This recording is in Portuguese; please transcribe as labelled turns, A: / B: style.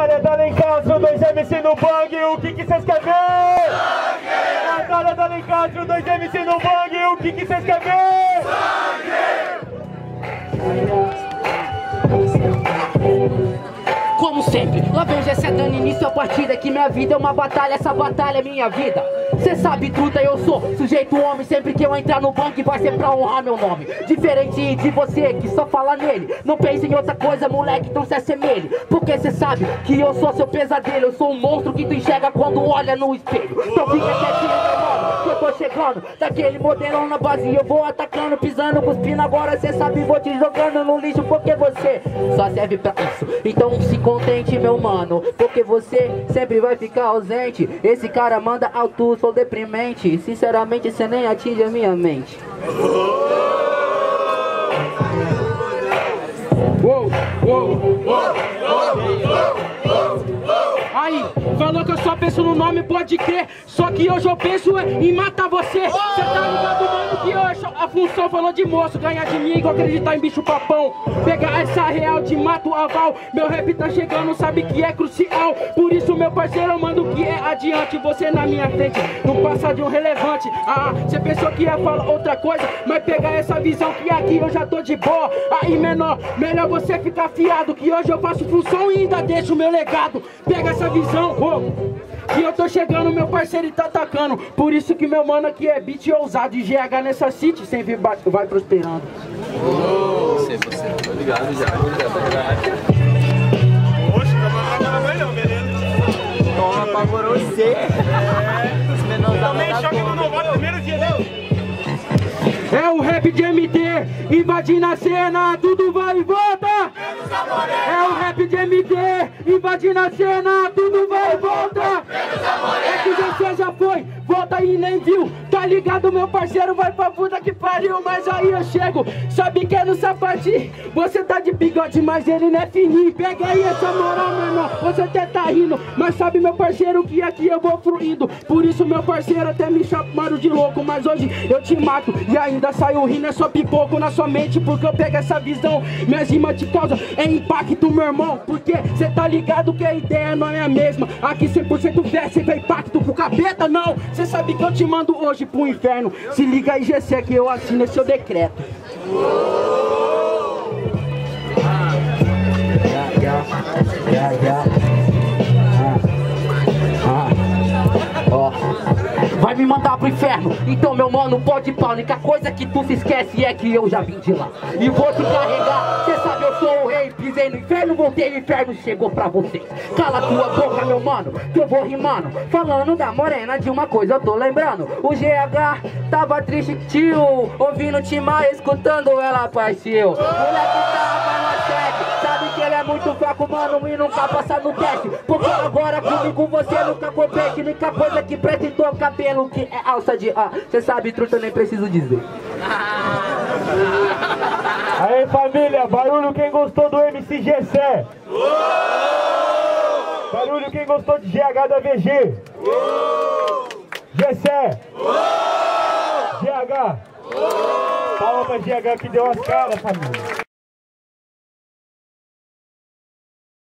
A: Natália da Lencastro, 2 MC no bang, o que cês querem ver? Sangue! Natália da Lencastro, 2 MC no bang, o que cês querem ver?
B: Como sempre, lá vem o G7 dando início à partida. Que minha vida é uma batalha, essa batalha é minha vida. Cê sabe, truta, eu sou sujeito homem. Sempre que eu entrar no banco vai ser pra honrar meu nome. Diferente de você que só fala nele. Não pense em outra coisa, moleque, então se assemelhe. Porque cê sabe que eu sou seu pesadelo. Eu sou um monstro que tu enxerga quando olha no espelho. Então fica quietinho, meu mano, que eu tô chegando daquele modelão na base. Eu vou atacando, pisando, cuspindo. Agora cê sabe, vou te jogando no lixo. Porque você só serve pra isso. Então se contente, meu mano, porque você sempre vai ficar ausente. Esse cara manda alto, sou deprimente. Sinceramente, cê nem atinge a minha mente. Aí, falou que eu só penso no nome, pode crer. Só que hoje eu penso em matar você. Cê tá ligado, mano, que hoje a função falou de moço. Ganhar de mim igual acreditar em bicho papão. Pegar essa real de mato aval. Meu rap tá chegando, sabe que é crucial. Por isso, meu parceiro, eu mando que é adiante. Você na minha frente, no passado um relevante. Ah, cê pensou que ia falar outra coisa, mas pegar essa visão que aqui eu já tô de boa. Aí, menor, melhor você ficar fiado, que hoje eu faço função e ainda deixo o meu legado. Pega essa visão, que eu tô chegando, meu parceiro, e tá atacando. Por isso que meu mano aqui é beat ousado. E GH nessa city sempre vai prosperando.
C: Você, tô ligado já.
A: Oxe, tá melhor, beleza?
C: Toma, apavorou você.
A: Também choque do novato, primeiro dia dele.
B: É o rap de MT, invadindo a cena, tudo vai e volta. É o rap de MT, invadindo a cena, tudo vai e volta. É que você já foi, volta e nem viu. Tá ligado, meu parceiro, vai pra puta que pariu. Mas aí eu chego, sabe que é no sapatinho. Você tá de bigode, mas ele não é fininho. Pega aí essa moral, meu irmão, você até tá rindo. Mas sabe, meu parceiro, que aqui eu vou fluindo. Por isso, meu parceiro, até me chamaram de louco. Mas hoje eu te mato e ainda saiu rindo. É só pipoco na sua mente, porque eu pego essa visão. Minhas rimas te causam impacto, meu irmão. Porque cê tá ligado que a ideia não é a mesma. Aqui 100% fé, cê vê impacto pro capeta, não. Cê sabe que eu te mando hoje pro inferno. Se liga aí, GC, que eu assino esse seu decreto. Vai me mandar pro inferno, então meu mano pode ir pra. A única coisa que tu se esquece é que eu já vim de lá. E vou te carregar, cê sabe eu sou o rei. Pisei no inferno, voltei no inferno, chegou pra vocês. Cala tua boca, meu mano, que eu vou rimando. Falando da morena, de uma coisa eu tô lembrando. O GH tava triste, tio, ouvindo Timar, escutando ela partiu. Moleque tava na sede, sabe que ele é muito fraco, mano, e nunca passa no teste. Porque agora comigo você nunca compete. Única coisa que presta em teu cabelo que é alça de cê sabe, truta, nem preciso dizer.
A: Aí, família, barulho quem gostou do MC Gessé. Barulho quem gostou de GH da VG. Gessé. GH. Palma pra GH que deu as caras, família.